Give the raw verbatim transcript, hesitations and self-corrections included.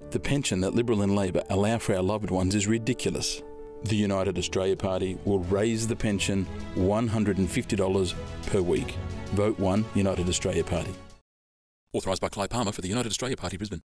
The pension that Liberal and Labor allow for our loved ones is ridiculous. The United Australia Party will raise the pension one hundred fifty dollars per week. Vote one, United Australia Party. Authorised by Clive Palmer for the United Australia Party, Brisbane.